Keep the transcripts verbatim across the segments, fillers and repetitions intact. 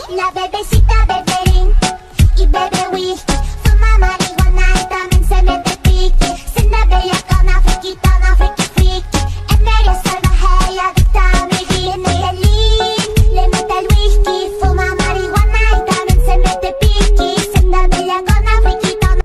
La bebecita beberín y bebe whisky. Fuma marihuana y también se mete pique. Se la bella con una friquitona, friki friki. Es medio salvaje y adicta a mi vida. Medellín, le mete el whisky. Fuma marihuana y también se mete pique. Se la bella con una friquitona.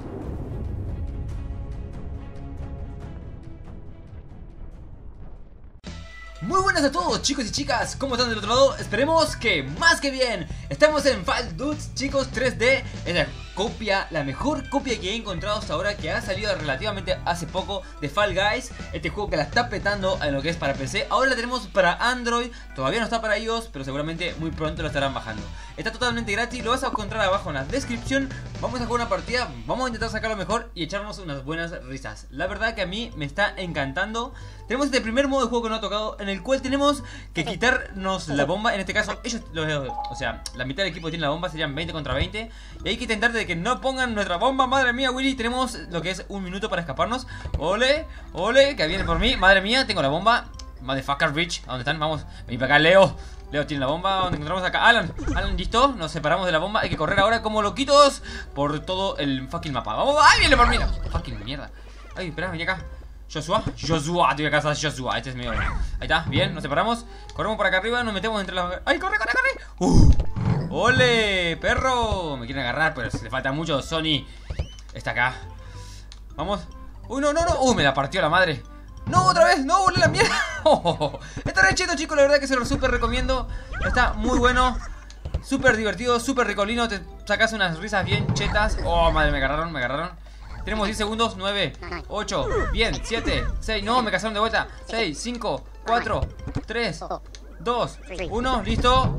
Muy buenas a todos, chicos y chicas, ¿cómo están del otro lado? Esperemos que más que bien. Estamos en Fall Dudes, chicos, tres D. Es la copia, la mejor copia que he encontrado hasta ahora, que ha salido relativamente hace poco, de Fall Guys. Este juego que la está petando en lo que es para P C. Ahora la tenemos para Android, todavía no está para iOS, pero seguramente muy pronto lo estarán bajando. Está totalmente gratis, lo vas a encontrar abajo en la descripción. Vamos a jugar una partida, vamos a intentar sacarlo mejor y echarnos unas buenas risas. La verdad que a mí me está encantando. Tenemos este primer modo de juego que no ha tocado, en el cual tenemos que quitarnos la bomba. En este caso, ellos, o sea, la mitad del equipo tiene la bomba, serían veinte contra veinte. Y hay que intentar de que no pongan nuestra bomba. Madre mía, Willy, tenemos lo que es un minuto para escaparnos. Ole, ole, que viene por mí. Madre mía, tengo la bomba. Motherfucker Rich, ¿a dónde están? Vamos, vení para acá, Leo. Leo tiene la bomba, ¿dónde encontramos acá? Alan, Alan, listo, nos separamos de la bomba. Hay que correr ahora como loquitos por todo el fucking mapa. Vamos, ¡ay, viene por mí! Fucking mierda. Ay, espera, vení acá. Joshua, Joshua, te voy a casar, Joshua, este es mi hombre. Ahí está, bien, nos separamos. Corremos por acá arriba, nos metemos entre las... ¡Ay, corre, corre, corre! ¡Uh! ¡Ole, perro! Me quieren agarrar, pero se le falta mucho. Sony está acá. Vamos. ¡Uy, no, no, no! ¡Uh, me la partió la madre! ¡No, otra vez! ¡No, volé la mierda! Oh, oh, oh. Está re cheto, chicos, la verdad que se lo súper recomiendo. Está muy bueno. Súper divertido, súper ricolino. Te sacas unas risas bien chetas. ¡Oh, madre, me agarraron, me agarraron! Tenemos diez segundos, nueve, ocho, bien, siete, seis, no, me casaron de vuelta. seis, cinco, cuatro, tres, dos, uno, listo.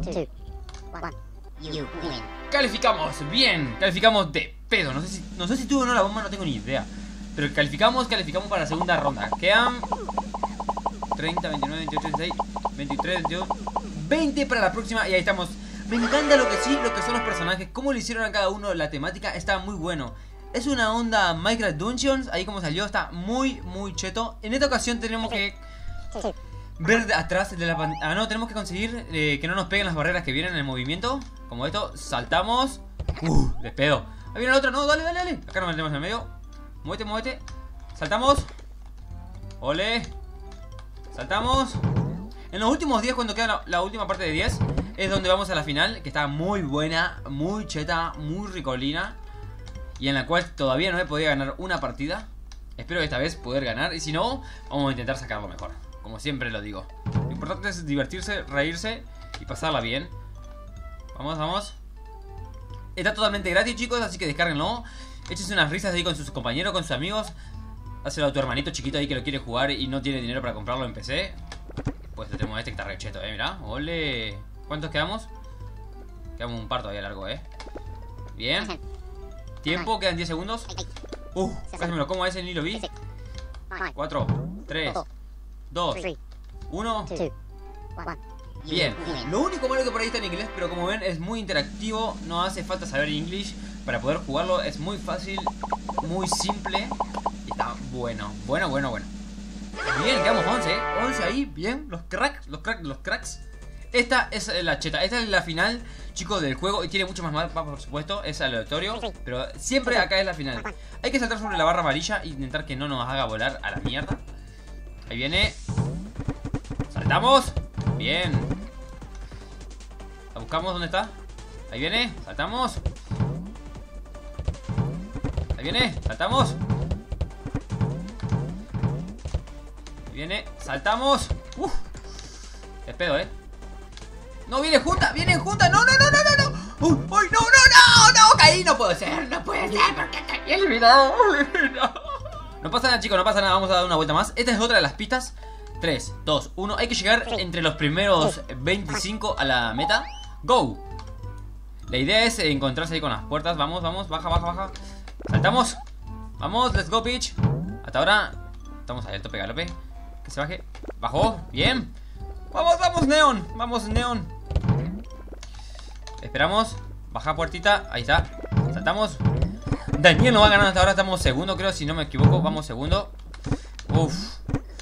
Calificamos, bien, calificamos de pedo. No sé si, no sé si tuvo o no la bomba, no tengo ni idea. Pero calificamos, calificamos para la segunda ronda. Quedan treinta, veintinueve, veintiocho, veintiséis, veintitrés, veintidós, veinte para la próxima. Y ahí estamos. Me encanta lo que sí, lo que son los personajes. Cómo le hicieron a cada uno la temática, está muy bueno. Es una onda Minecraft Dungeons, ahí como salió, está muy, muy cheto. En esta ocasión tenemos que ver de atrás de la pantalla. Ah, no, tenemos que conseguir eh, que no nos peguen las barreras que vienen en el movimiento. Como esto, saltamos. Uh, despedo. Ahí viene la otra, no, dale, dale, dale. Acá nos metemos en el medio. Muévete, muévete. Saltamos. Ole. Saltamos. En los últimos diez, cuando queda la, la última parte de diez, es donde vamos a la final, que está muy buena, muy cheta, muy ricolina. Y en la cual todavía no he podido ganar una partida. Espero que esta vez poder ganar. Y si no, vamos a intentar sacarlo mejor. Como siempre lo digo. Lo importante es divertirse, reírse y pasarla bien. Vamos, vamos. Está totalmente gratis, chicos, así que descárguenlo. Échense unas risas ahí con sus compañeros, con sus amigos. Házelo a tu hermanito chiquito ahí que lo quiere jugar y no tiene dinero para comprarlo en P C. Pues tenemos este que está re cheto, eh, mirá. Ole. ¿Cuántos quedamos? Quedamos un par todavía largo, eh. Bien. Tiempo, quedan diez segundos. Uh, casi me lo como a ese, ni lo vi. cuatro, tres, dos, uno. Bien. Lo único malo que por ahí está en inglés, pero como ven es muy interactivo. No hace falta saber inglés para poder jugarlo. Es muy fácil, muy simple. Y está bueno, bueno, bueno, bueno. Bien, quedamos once, ¿eh? once ahí, bien. Los cracks, los cracks, los cracks. Esta es la cheta, esta es la final, chicos, del juego. Y tiene mucho más mapa, por supuesto, es aleatorio. Pero siempre acá es la final. Hay que saltar sobre la barra amarilla e intentar que no nos haga volar a la mierda. Ahí viene. Saltamos. Bien. La buscamos, ¿dónde está? Ahí viene, saltamos. Ahí viene, saltamos. Ahí viene, saltamos. Uf. Es pedo, eh. No, viene junta, vienen juntas. No, no, no, no, no, no. Uh, ¡Uy, no, no, no! ¡No! Caí, no puede ser, no puede ser, porque caí eliminado, eliminado. No pasa nada, chicos, no pasa nada. Vamos a dar una vuelta más. Esta es otra de las pistas. tres, dos, uno. Hay que llegar entre los primeros veinticinco a la meta. ¡Go! La idea es encontrarse ahí con las puertas. Vamos, vamos, baja, baja, baja. Saltamos. Vamos, let's go, bitch. Hasta ahora estamos ahí al tope galope. Que se baje. Bajó, bien. Vamos, vamos, Neon. Vamos, Neon. Esperamos. Baja puertita, ahí está. Saltamos. Daniel no va ganando hasta ahora, estamos segundo, creo, si no me equivoco. Vamos segundo. Uf.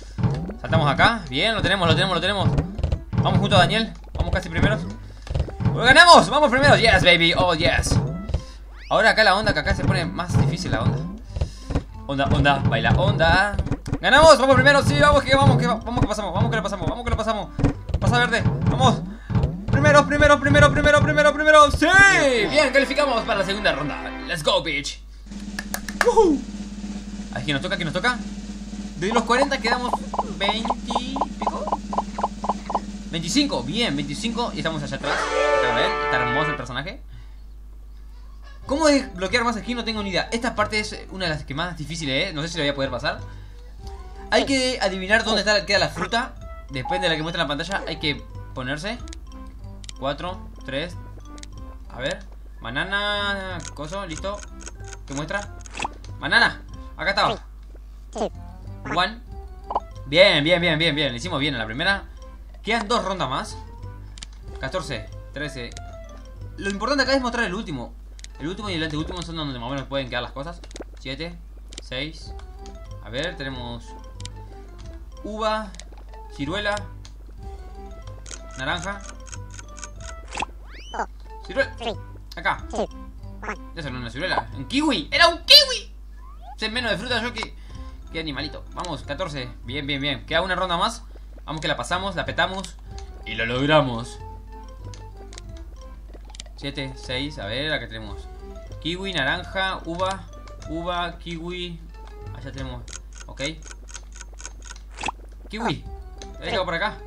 Saltamos acá, bien, lo tenemos, lo tenemos, lo tenemos. Vamos junto a Daniel, vamos casi primeros. ¡Ganamos! ¡Vamos primero! ¡Yes, baby! ¡Oh, yes! Ahora acá la onda, que acá se pone más difícil la onda. Onda, onda, baila, onda. ¡Ganamos! ¡Vamos primero! ¡Sí, vamos que vamos! Que vamos que pasamos! ¡Vamos que lo pasamos! ¡Vamos que lo pasamos! ¡Pasa verde! ¡Vamos! ¡Primero, primero, primero, primero, primero, primero! ¡Sí! Bien, calificamos para la segunda ronda. ¡Let's go, bitch! ¡Woohoo! ¿A quién nos toca? ¿A quién nos toca? De los cuarenta quedamos veinte y pico. veinticinco, bien, veinticinco. Y estamos allá atrás. Acá, ¿ven? Está hermoso el personaje. ¿Cómo desbloquear más aquí? No tengo ni idea. Esta parte es una de las que más difíciles, ¿eh? No sé si lo voy a poder pasar. Hay que adivinar dónde está, queda la fruta. Depende de la que muestra en la pantalla. Hay que ponerse cuatro, tres. A ver. Banana. Coso, listo. ¿Qué muestra? Banana. Acá estaba. One. Bien, bien, bien, bien, bien. Le hicimos bien en la primera. Quedan dos rondas más. catorce, trece. Lo importante acá es mostrar el último. El último y el anteúltimo son donde más o menos pueden quedar las cosas. siete, seis. A ver, tenemos uva, ciruela, naranja, ciruela. Acá. Eso no es una ciruela. Un kiwi. ¡Era un kiwi! Sé menos de fruta yo que, que animalito. Vamos, catorce. Bien, bien, bien. Queda una ronda más. Vamos que la pasamos, la petamos y lo logramos. siete, seis, a ver, acá tenemos kiwi, naranja, uva, uva, kiwi. Allá tenemos, ok. Kiwi, venga por acá.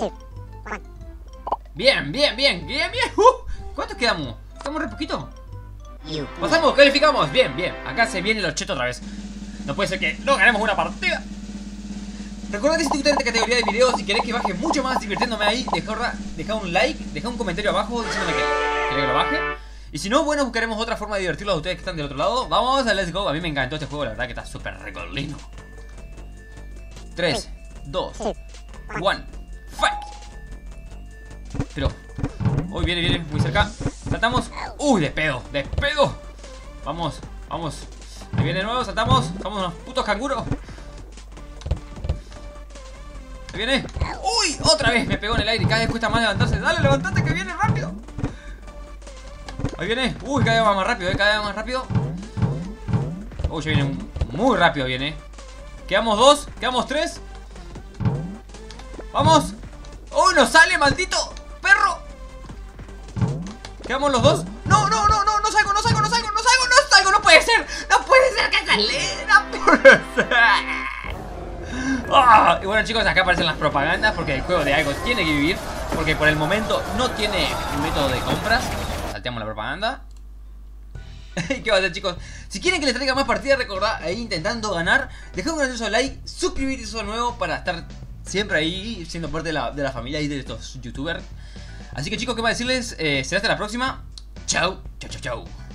Bien, bien, bien, bien, bien. uh, ¿Cuántos quedamos? Quedamos re poquito. Pasamos, calificamos, bien, bien. Acá se viene los chetos otra vez. No puede ser que no ganemos una partida. Recuerda que si te gusta esta categoría de videos y querés que baje mucho más divirtiéndome ahí, deja, deja un like, deja un comentario abajo diciéndome que querés que lo baje. Y si no, bueno, buscaremos otra forma de divertirlos a ustedes que están del otro lado. Vamos a Let's Go. A mí me encantó este juego, la verdad que está súper recolino. tres, dos, uno, fight. Pero, uy, viene, viene, muy cerca. Saltamos. Uy, de pedo, de pedo. Vamos, vamos. Ahí viene de nuevo, saltamos. Somos unos putos canguros. Ahí viene. Uy, otra vez me pegó en el aire. Cada vez cuesta más levantarse. Dale, levantate que viene rápido. Ahí viene. Uy, cada vez va más rápido, ¿eh? Cada vez va más rápido. Uy, ya viene muy rápido, viene. Quedamos dos, quedamos tres. Vamos. Uy, no sale, maldito perro. Quedamos los dos. No, no, no, no, no salgo, no salgo, no salgo, no salgo, no salgo. No puede ser, no puede ser que sale. No puede ser. Ah, y bueno, chicos, acá aparecen las propagandas porque el juego de algo tiene que vivir. Porque por el momento no tiene un método de compras. Salteamos la propaganda. ¿Qué va a hacer, chicos? Si quieren que les traiga más partidas, recordad ahí intentando ganar. Dejad un grandioso like, suscribirse al nuevo para estar siempre ahí siendo parte de la, de la familia y de estos youtubers. Así que, chicos, ¿qué más decirles? Eh, será hasta la próxima. Chau, chau, chau, chau.